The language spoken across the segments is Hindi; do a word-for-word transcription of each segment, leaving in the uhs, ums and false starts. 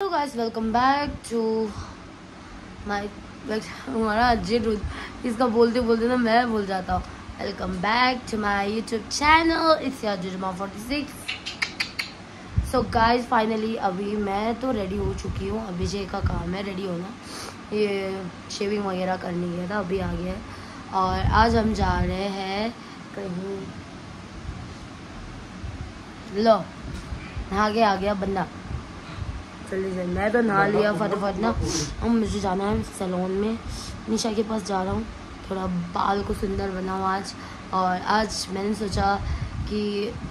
Hello guys, welcome back to my हमारा अजय रुद इसका बोलते बोलते ना मैं भूल जाता हूँ। Welcome back to my YouTube channel, it's Ajay forty six. So guys finally अभी मैं तो रेडी हो चुकी हूँ। अभी जे का काम है रेडी होना, ये शेविंग वगैरह करनी गया था, अभी आ गया है। और आज हम जा रहे हैं कहीं, लो नहा के आ गया बंदा। चलिए चलिए, मैं तो नहा लिया फटाफट ना। अब मुझे जाना है सैलून में, निशा के पास जा रहा हूँ, थोड़ा बाल को सुंदर बनाऊँ आज। और आज मैंने सोचा कि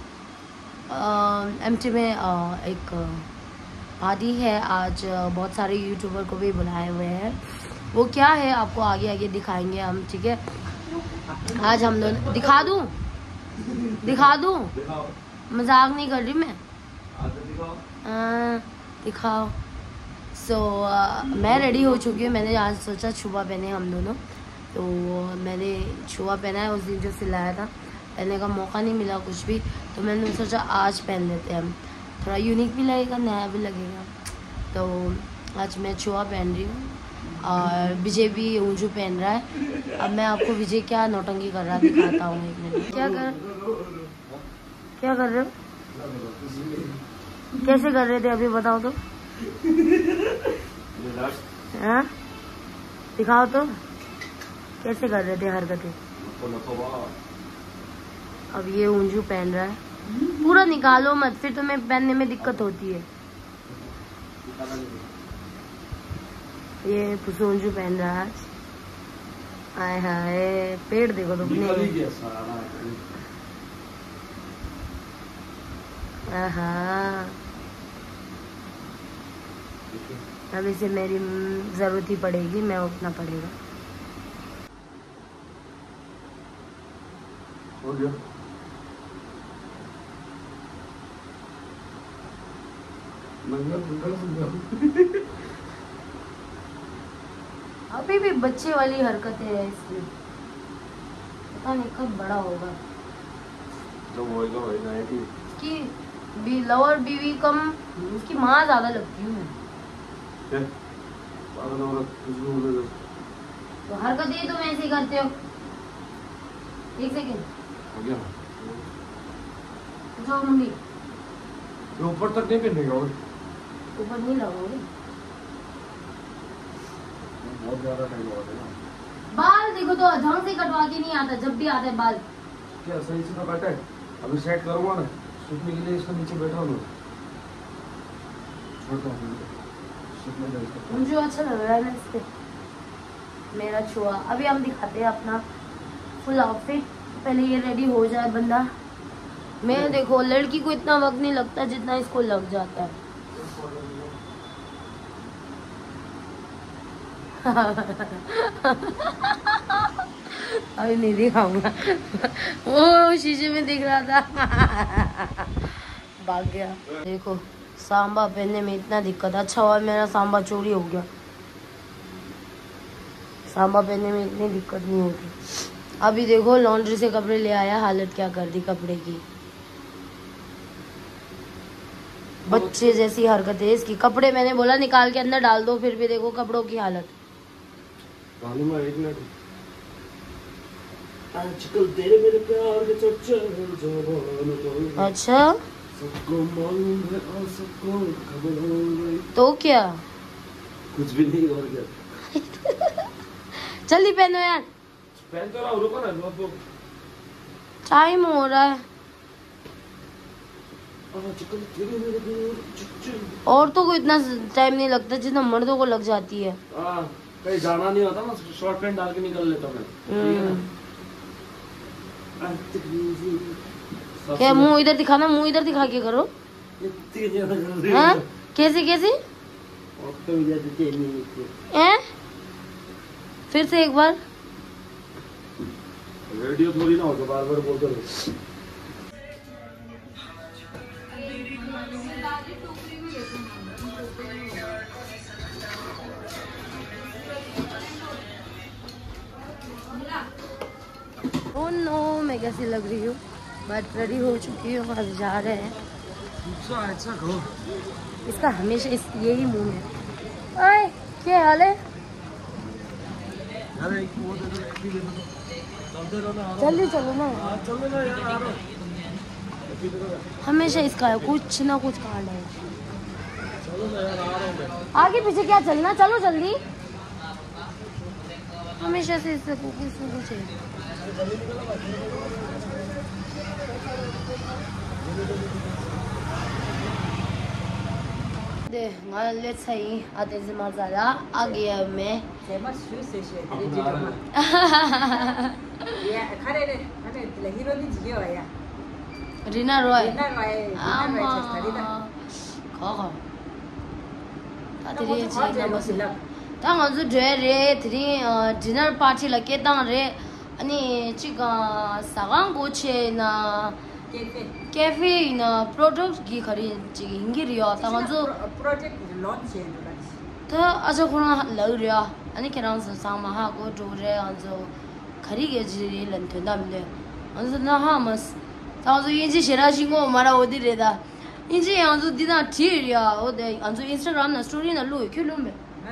एमटी में आ, एक पार्टी है आज, बहुत सारे यूट्यूबर को भी बुलाए हुए हैं। वो क्या है आपको आगे आगे दिखाएंगे हम, ठीक है। आज हम दोनों दिखा दूँ दिखा दूँ मजाक नहीं कर रही मैं, आ, दिखाओ। सो so, uh, मैं रेडी हो चुकी हूँ। मैंने आज सोचा छुआ पहने हम दोनों, तो मैंने छुआ पहना है। उस दिन जो सिलाया था पहनने का मौका नहीं मिला कुछ भी, तो मैंने सोचा आज पहन लेते हैं हम, थोड़ा यूनिक भी लगेगा, नया भी लगेगा। तो आज मैं छुआ पहन रही हूँ और विजय भी ऊँजू पहन रहा है। अब मैं आपको विजय क्या नौटंकी कर रहा दिखाता हूँ। एक मिनट, क्या कर क्या कर रहे हो, कैसे कर रहे थे अभी बताओ तो। हाँ दिखाओ तो कैसे कर रहे थे हरकतें। अब ये ऊंजू पहन रहा है, पूरा निकालो मत, फिर तुम्हें पहनने में दिक्कत होती है। ये ऊंजू पहन रहा है आज। आए हाय, पेड़ देखो तो अपने। हाँ, अब इसे मेरी जरूरत ही पड़ेगी, मैं उठना पड़ेगा। हो गया। अभी भी बच्चे वाली हरकतें है इसमें, पता नहीं कब बड़ा होगा। तो होएगा होएगा है कि कि बी लवर बीवी कम, उसकी माँ ज्यादा लगती हूँ मैं। क्या पागल हो रहा कुछ भी बोल रहे तो हरकत ये तुम ऐसे ही करते हो। एक सेकेंड हो गया। जो मुंडी ये ऊपर तक नहीं पहनेगा और ऊपर नहीं लगाओगे, बहुत ज्यादा टाइम हो गया ना। बाल देखो तो ढंग से कटवा के नहीं आता, जब भी आता है बाल। क्या सही से तो काटा है, अभी सेट करूंगा ना, सूखने के लिए इसको नीचे बैठा हूँ, छोड़ता हूँ सूखने दे इसको। मुझे अच्छा लग रहा है ना इस पे मेरा छुआ। अभी हम दिखाते हैं अपना फुल आउटफिट, पहले ये रेडी हो जाए बंदा। मैं देखो लड़की को इतना वक्त नहीं लगता जितना इसको लग जाता है। अभी नहीं दिखाऊंगा, वो शीशे में दिख रहा था। भाग गया। देखो सांबा पहनने में इतना दिक्कत, अच्छा हुआ मेरा सांबा चोरी हो गया। सांबा पहनने में इतनी दिक्कत नहीं होती। अभी देखो लॉन्ड्री से कपड़े ले आया, हालत क्या कर दी कपड़े की, बच्चे जैसी हरकत है इसकी। कपड़े मैंने बोला निकाल के अंदर डाल दो, फिर भी देखो कपड़ों की हालत। एक मिनट, आजकल तेरे मेरे प्यार के चर्चा जवान, अच्छा सबको मालूम है और सबको खबर हो गई। तो क्या, कुछ भी नहीं और क्या। जल्दी पहनो यार, पहन तो रहा हूँ, रुको ना, रुको। टाइम हो रहा है। आजकल तेरे मेरे प्यार, औरतों को इतना टाइम नहीं लगता जितना मर्दों को लग जाती है। हाँ, कहीं जाना नहीं होता ना, शॉर्ट पैंट डाल के निकल लेता मैं। क्या मुंह इधर दिखाना, मुंह इधर दिखा के करो। हाँ कैसे कैसे हैं? फिर से एक बार। रेडियो थोड़ी ना होगा बार बार बोलते रहो। ओह नो, मैं कैसी लग रही हूँ, बट रेडी हो चुकी हूँ, अब जा रहे हैं। अच्छा अच्छा कहो। इसका हमेशा इस यही मुंह है। ओए क्या हाल है? जल्दी चलो ना, हमेशा इसका है कुछ ना कुछ कांड है। आगे पीछे क्या चलना, चलो जल्दी। हमेशा से इससे कुछ ना कुछ है। दे ले सही आते से मजा आ गया मैं। रीना रॉय तंग जो रे थ्री डिनर पार्टी लगे तंग रे अनि चिका सागांग गोचे ना कैफे ना प्रोडक्ट की खरीद ची हिंगी रियो तंग जो प्रोजेक्ट लॉन्च है तो अच्छा कोना लग रियो अनि केरांग से सांग महा को जो रे जो खरीद के जी लंथन दमले अंज ना हमस तंग जो ये जी शेरा सिंगो मारा ओदी रे दा इंजी अंज जो दिना ठी रियो ओदे अंज इंस्टाग्राम ना स्टोरी ना लो क्यों लो में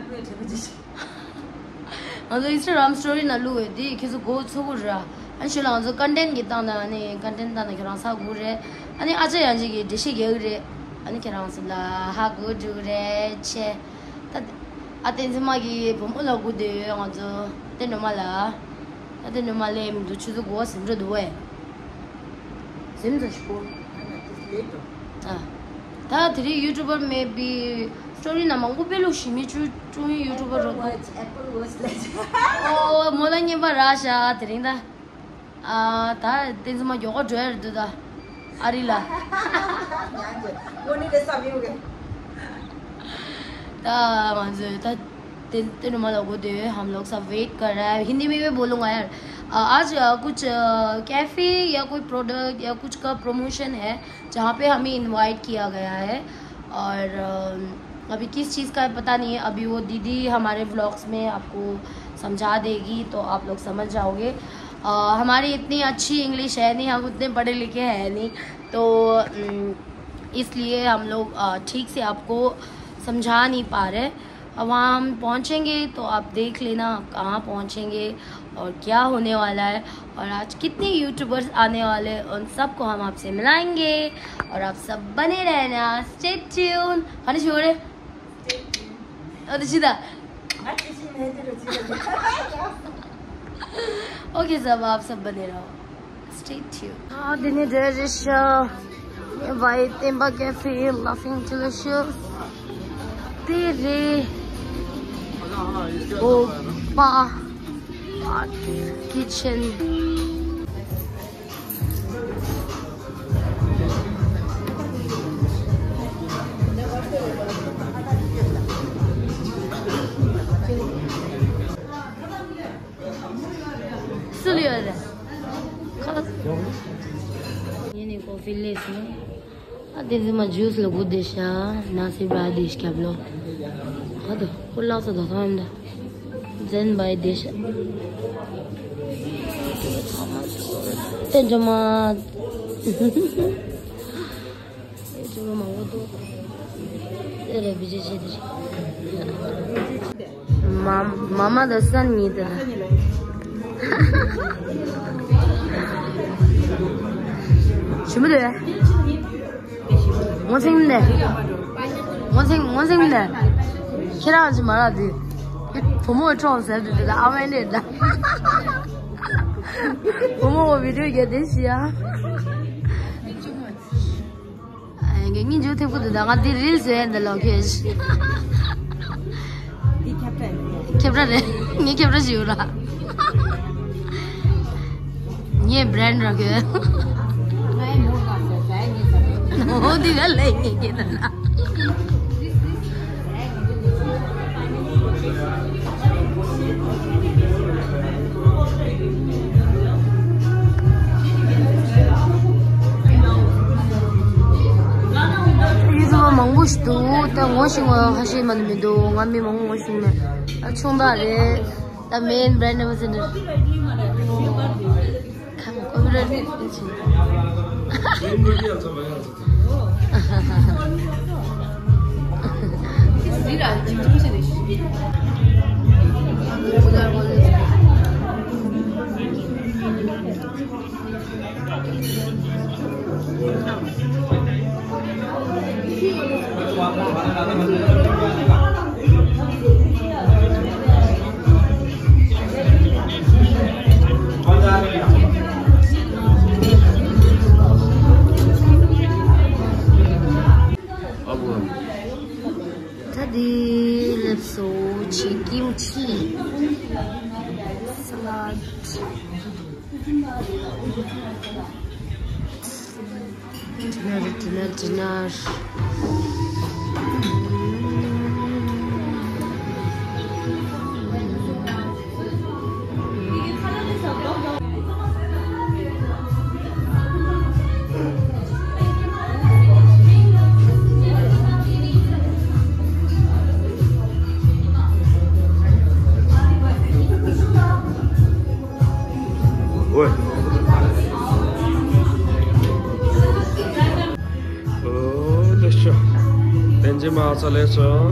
अंज इंस्टाग्राम स्टोरी ना लो दी किस गो छगु रा anh chỉ làm cho content cái tao này này content tao này cái làm sao cũng rồi anh ấy aja yang gì cái gì cái rồi anh cái làm sao là ha cũng rồi che ta aten sama cái bom lo cũng được anh cho tên nó mà là tên nó mà làm được chút của sinh rồi đuổi sinh rồi school à ta thì youtuber maybe story na mang cũng biết lúc xí mi chú chú youtuber rồi Apple Watch lấy oh mỗi lần như vậy ra sao thì đó à ta tên gì mà yoga chơi được đó, Arila. वो नहीं दे सब ये ta mà giờ ta tên tên nó mà लोगों दे हम लोग सब वेट कर रहा है। हिंदी में भी बोलूँगा यार। आज कुछ कैफ़े या कोई प्रोडक्ट या कुछ का प्रमोशन है जहाँ पे हमें इनवाइट किया गया है और अभी किस चीज़ का है पता नहीं है। अभी वो दीदी हमारे व्लॉग्स में आपको समझा देगी तो आप लोग समझ जाओगे। Uh, हमारी इतनी अच्छी इंग्लिश है नहीं, हम उतने पढ़े लिखे हैं नहीं, तो इसलिए हम लोग ठीक से आपको समझा नहीं पा रहे। वहाँ हम पहुँचेंगे तो आप देख लेना कहाँ पहुँचेंगे और क्या होने वाला है और आज कितने यूट्यूबर्स आने वाले हैं उन सबको हम आपसे मिलाएंगे और आप सब बने रहना। Stay tune. हनी छोड़े सीधा ओके सब आप सब बने रहो। Stay tune. हाँ दिन डिश वाइट टेम्बा कैफे लाफिंग डिलीशियस तेरे ओपा kitchen ini coffee less no ada cuma juice lo good dish ya nasi bad dish क्या बोलो ada कुल्ला सा था हम दा zen by dish tenjama itu mau tu ada biji jadi mam mama dasan ni dah什么的？我听的，我听我听的，其他是嘛的，父母照谁的的，阿妹的的，父母我比这个得些啊。哎，个你就听不得的，我第二岁的老开始。कैमरा रे ये कैमरा जी हो रहा ये ब्रांड रखे हो दिखा लेंगे कितना 먹고싶도 딱 워싱어 하시면 믿도 남미 먹는 워싱네 총다래 나 메인 브랜드 무슨 강 거기를 우리를 안 지금 정신 내시지. Tadi lepsochi kimchi salad. Dinner, dinner, dinner. 왜? 어, 됐죠. 벤지마 살려서.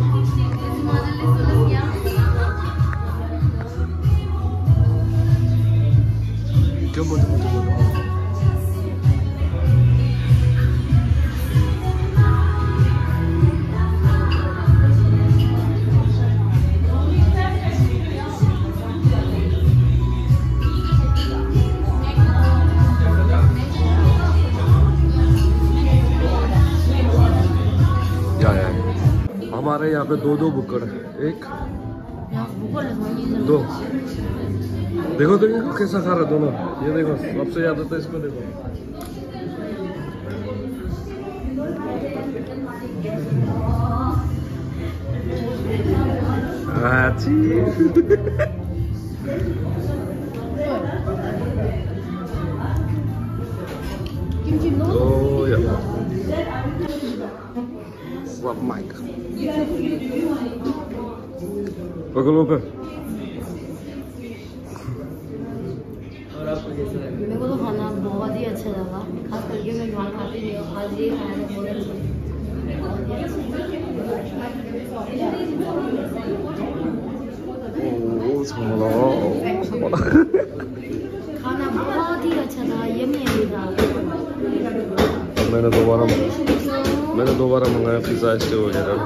견본 견본 견본. हमारे यहाँ पे दो दो बुक्कड़ है, एक दो। देखो तो इनको कैसा खा रहा दोनों, ये देखो सबसे ज्यादा तो इसको देखो। आची oh ya what mic पकड़ पे मेरे को तो खाना बहुत ही अच्छा लगा, खास करके मैं बाहर खाती नहीं हूँ, आज ये खाना बहुत अच्छा खाना बहुत ही अच्छा था, यम्मी यम्मी था। मैंने दोबारा मैंने दोबारा मंगाया पिज़्ज़ा स्टे वगैरह।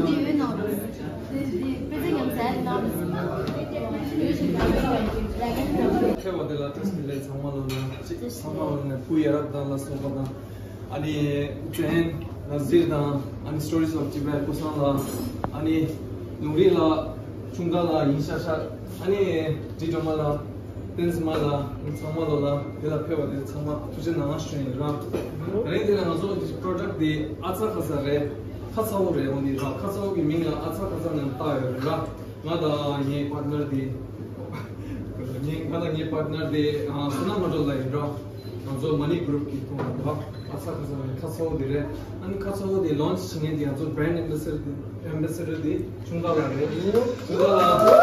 아니 젠 나즈다 아니 스토리스 오브 지베 코산라 아니 누리라 중가라 인샤샤 아니 지조마라 댄스마라 인사마로라 데라페와데 참마 투제나 아슈니라 레이드라 나조 디 프로덕트 아차카사레 카사오레 온디라 카사오기 민가 아차카사는 따여라 나다 이 파트너디 니 가다 니 파트너디 수나마조라이라 나조 머니 그룹 키 토마 아사 카사오디레 아니 카사오디 론치 싱에디 아주 브랜드 앰베서더 앰베서더디 중가라레 중가라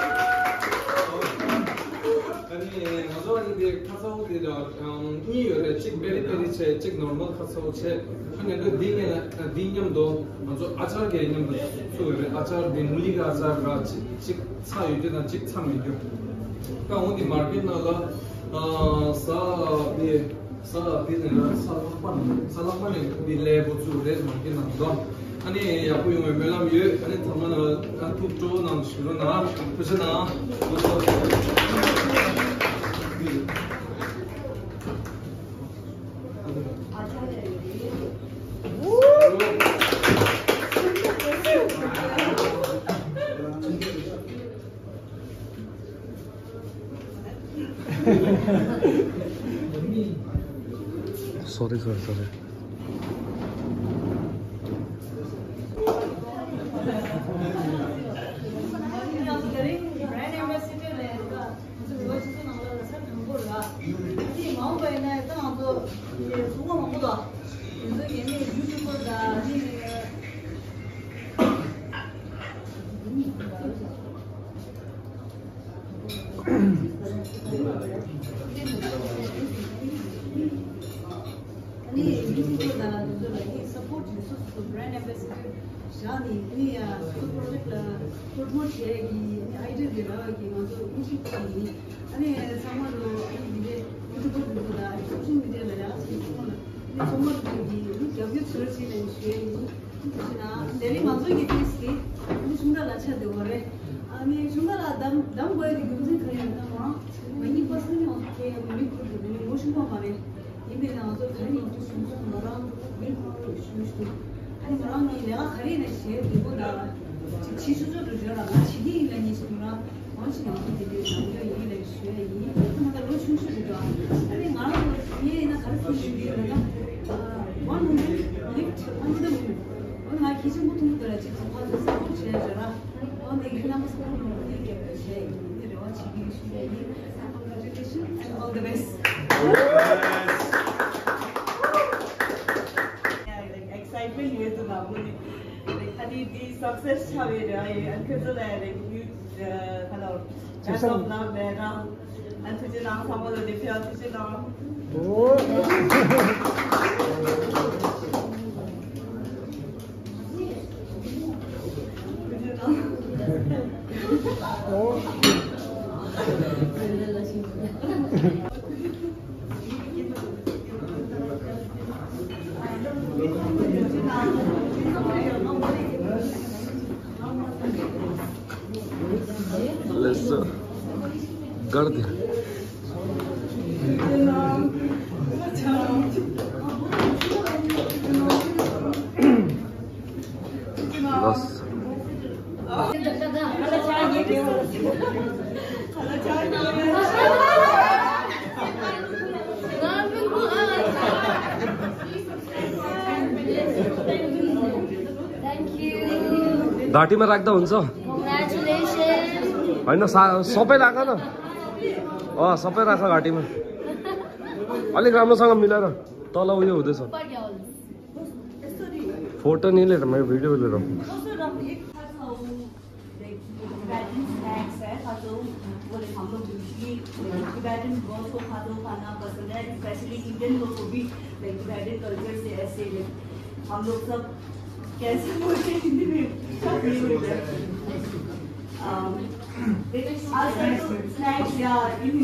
아니 나조아니디 카사오디라 이요레 칙 베리 베리 체 칙 노멀 카사오 체 아니 그 딩에 딩냠도 아주 아차르 개념도 소레 아차르 디 물리가 아차르라 칙 사유데나 칙 참이죠 그러니까 어디 마켓 나가 아사디 사 비즈니스 살라판 살라판에 빌레 보츠레스 마키나도 아니 야쿠용에 멜람유 아니 타마나 투조 남슈로나 부스나 sorry sorry sorry support brand ambassador Shani, any project, promote the idea of the music, and someone who put that social media, someone to be W searching and sharing. Then I'm also getting state, and Sundala said the worry. I mean, Sundala, don't worry, the music when you personally okay, when you put the emotion for money, even also very interesting around will issues to. 아니 그러면 내가 가리는 시에 이거다 지수조를 줘라 지기 있는 있으나 원시 연기들이 남겨 얘기를 시에 이 하나가 로춘수죠 아니 말하는 얘나 가르쳐 주기는 원 리프트 한도 오늘 말 기준 보통 거라 직접 가서 싸고 지내줘라 오늘 그냥 서로 얘기해 시에 이들어 지기 시에 이 congratulations and all the best. Excitement here to now. Like, the success chavir, I uncontrollable like you, hello. As of now, there now, and today now, some of the different today now. Oh. Let's uh, guard it. Lost. घाटीमा राख्दा हुन्छ हैन सबै राख न अ सबै राख घाटीमा अलिक राम्रोसँग मिलाएर तल उयो हुँदैछ फोटो नहीं ले रहा मैं वीडियो ले रहा हूँ हम लोग सब कैसे बोलते हैं हिंदी में आजकल तो स्नैक्स या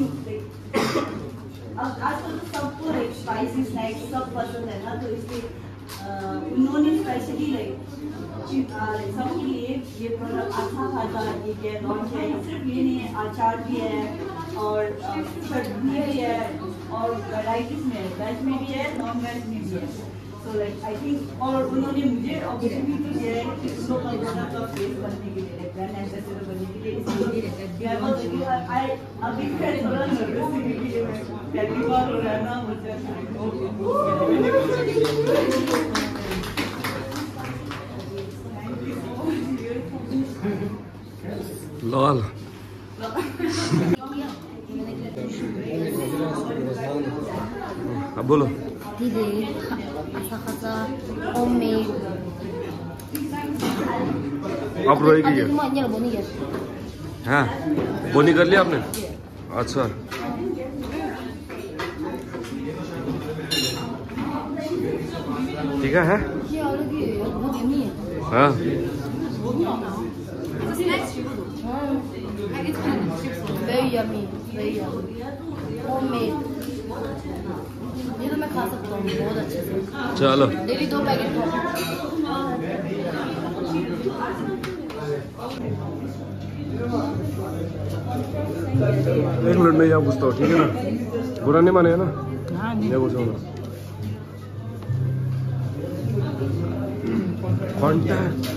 आजकल तो सबको लाइक स्पाइसी स्नैक्स सब पसंद है ना तो इसलिए उन्होंने स्पेशली लाइक सबके लिए ये प्रोडक्ट अच्छा खासा ये लॉन्च है सिर्फ ये नहीं है अचार भी है और चटनी भी है और वैराइटीज में वेज में भी है नॉन वेज में भी है So like I think और उन्होंने मुझे opportunity दिया है कि लोकल प्रोडक्ट का फेस करने के लिए ब्रांड एम्बेसडर बनने के लिए इसलिए मैं बहुत आई अभी मैं थोड़ा नर्वस हूँ क्योंकि मैं पहली बार हो रहा है ना मुझे लॉल अब बोलो धीरे ऐसा खासा होममेड अब रोएगी ये ये बोनी है हाँ बोनी कर लिया आपने अच्छा ठीक है ये ऑलरेडी बहुत यम्मी है हाँ very yummy very yummy homemade ये तो मैं खा सकता हूँ बहुत अच्छे से चलो डेली दो पैकेट एक मिनट में यहाँ पूछता हूँ ठीक है ना बुरा नहीं मानेगा ना यहाँ पूछो ना कॉन्टैक्ट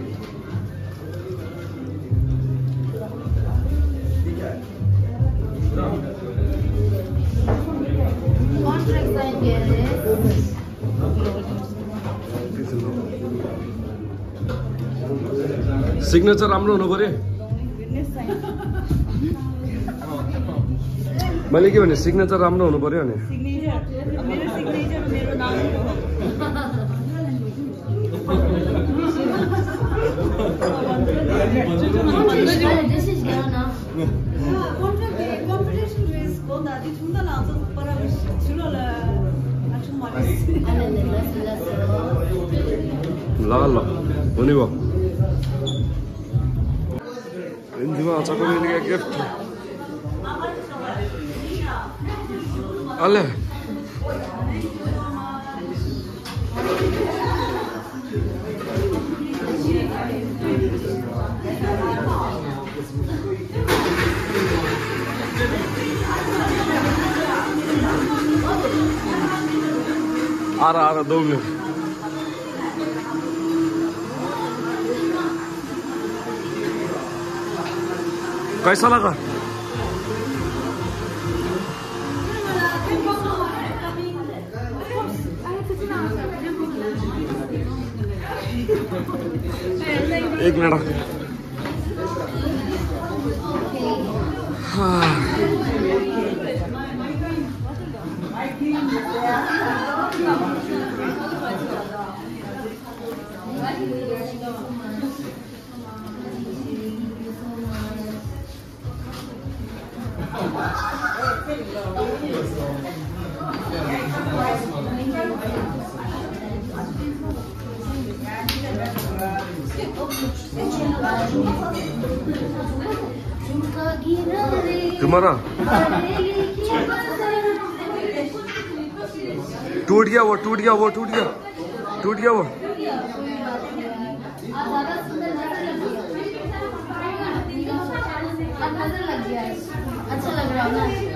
सिग्नेचर राम्रो हुनु पर्यो मैले के भने सिग्नेचर राम्रो हुनु पर्यो नि ल ल हुने भयो हिन्दीमा आचाको मिलेको गिफ्ट अले आ रहा आ रहा दो मिनट कैसा लगा एक मिनट हाँ तुम्हारा टूट गया वो टूट गया वो टूट गया टूट गया वो अच्छा लग रहा है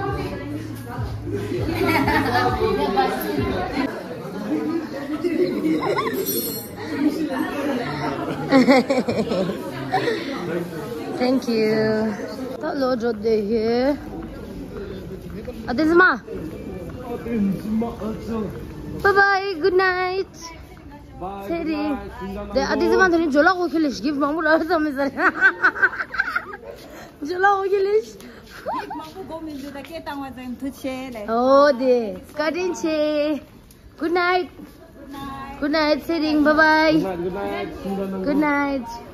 Thank you. Tak lo jod deh ye. Ate Zuma. Bye bye. Good night. Bye. Seri. De Ate Zuma thani jola ko khelish gift mamu ra samay sare. Jola ko khelish. Oh de. Kadin che. Good night. Good night. Sering. Bye bye. Good night. Good night.